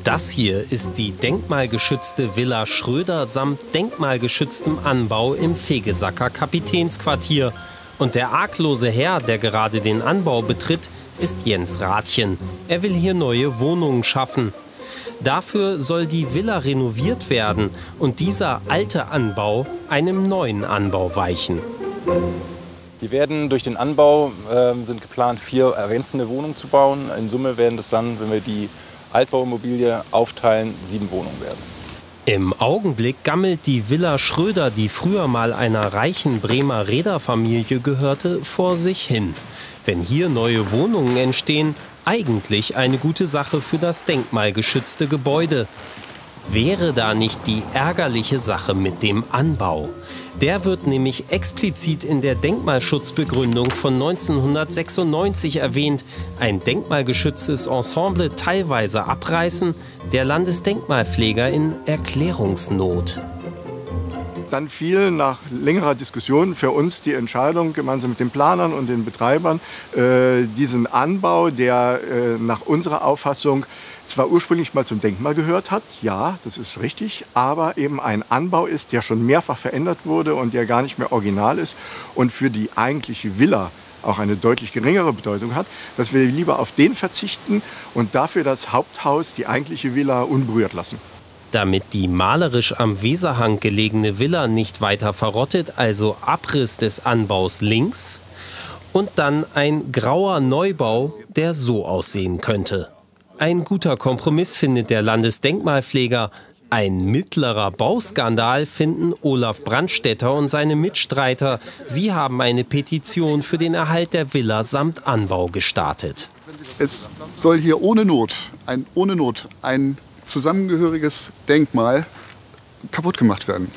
Das hier ist die denkmalgeschützte Villa Schröder samt denkmalgeschütztem Anbau im Vegesacker Kapitänsquartier. Und der arglose Herr, der gerade den Anbau betritt, ist Jens Rathjen. Er will hier neue Wohnungen schaffen. Dafür soll die Villa renoviert werden und dieser alte Anbau einem neuen Anbau weichen. Die werden durch den Anbau, sind geplant, 4 ergänzende Wohnungen zu bauen. In Summe werden das dann, wenn wir die Altbauimmobilie aufteilen, 7 Wohnungen werden. Im Augenblick gammelt die Villa Schröder, die früher mal einer reichen Bremer Reederfamilie gehörte, vor sich hin. Wenn hier neue Wohnungen entstehen, eigentlich eine gute Sache für das denkmalgeschützte Gebäude. Wäre da nicht die ärgerliche Sache mit dem Anbau? Der wird nämlich explizit in der Denkmalschutzbegründung von 1996 erwähnt. Ein denkmalgeschütztes Ensemble teilweise abreißen, der Landesdenkmalpfleger in Erklärungsnot. Dann fiel nach längerer Diskussion für uns die Entscheidung, gemeinsam mit den Planern und den Betreibern, diesen Anbau, der nach unserer Auffassung zwar ursprünglich mal zum Denkmal gehört hat, ja, das ist richtig, aber eben ein Anbau ist, der schon mehrfach verändert wurde und der gar nicht mehr original ist und für die eigentliche Villa auch eine deutlich geringere Bedeutung hat, dass wir lieber auf den verzichten und dafür das Haupthaus, die eigentliche Villa, unberührt lassen. Damit die malerisch am Weserhang gelegene Villa nicht weiter verrottet, also Abriss des Anbaus links und dann ein grauer Neubau, der so aussehen könnte. Ein guter Kompromiss findet der Landesdenkmalpfleger. Ein mittlerer Bauskandal finden Olaf Brandstätter und seine Mitstreiter. Sie haben eine Petition für den Erhalt der Villa samt Anbau gestartet. Es soll hier ohne Not ein zusammengehöriges Denkmal kaputt gemacht werden.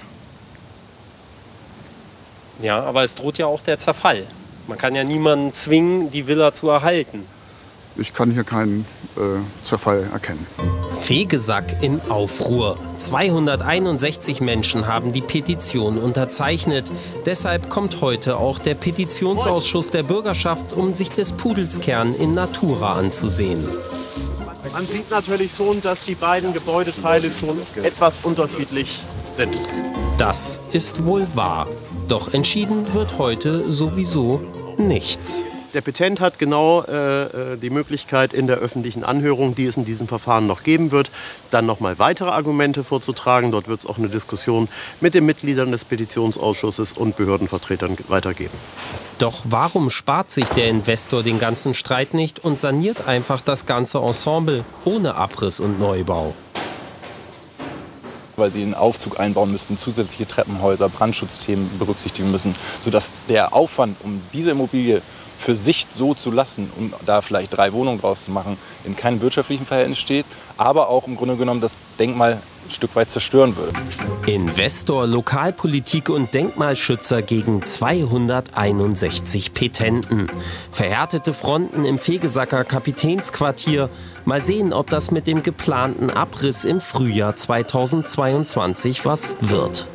Ja, aber es droht ja auch der Zerfall. Man kann ja niemanden zwingen, die Villa zu erhalten. Ich kann hier keinen Zerfall erkennen. Vegesack in Aufruhr. 261 Menschen haben die Petition unterzeichnet. Deshalb kommt heute auch der Petitionsausschuss der Bürgerschaft, um sich des Pudels Kern in Natura anzusehen. Man sieht natürlich schon, dass die beiden Gebäudeteile schon etwas unterschiedlich sind. Das ist wohl wahr. Doch entschieden wird heute sowieso nichts. Der Petent hat genau die Möglichkeit in der öffentlichen Anhörung, die es in diesem Verfahren noch geben wird, dann noch mal weitere Argumente vorzutragen. Dort wird es auch eine Diskussion mit den Mitgliedern des Petitionsausschusses und Behördenvertretern weitergeben. Doch warum spart sich der Investor den ganzen Streit nicht und saniert einfach das ganze Ensemble ohne Abriss und Neubau? Weil sie einen Aufzug einbauen müssten, zusätzliche Treppenhäuser, Brandschutzthemen berücksichtigen müssen, sodass der Aufwand, um diese Immobilie für sich so zu lassen, um da vielleicht 3 Wohnungen draus zu machen, in keinem wirtschaftlichen Verhältnis steht, aber auch im Grunde genommen das Denkmal ein Stück weit zerstören würde. Investor, Lokalpolitik und Denkmalschützer gegen 261 Petenten. Verhärtete Fronten im Vegesacker Kapitänsquartier. Mal sehen, ob das mit dem geplanten Abriss im Frühjahr 2022 was wird.